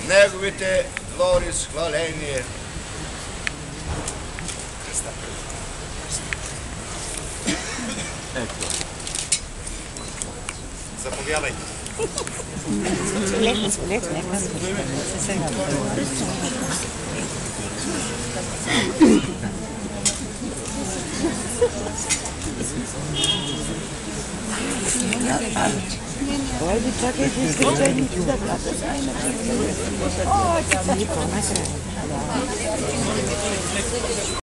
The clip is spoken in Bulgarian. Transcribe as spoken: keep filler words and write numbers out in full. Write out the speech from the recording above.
Неговите глори с хваление. Ето. Заповядайте. Леко, леко, нека се сега. Ой, чакайте, изкачайте да плата. О, че са ни по-накрая.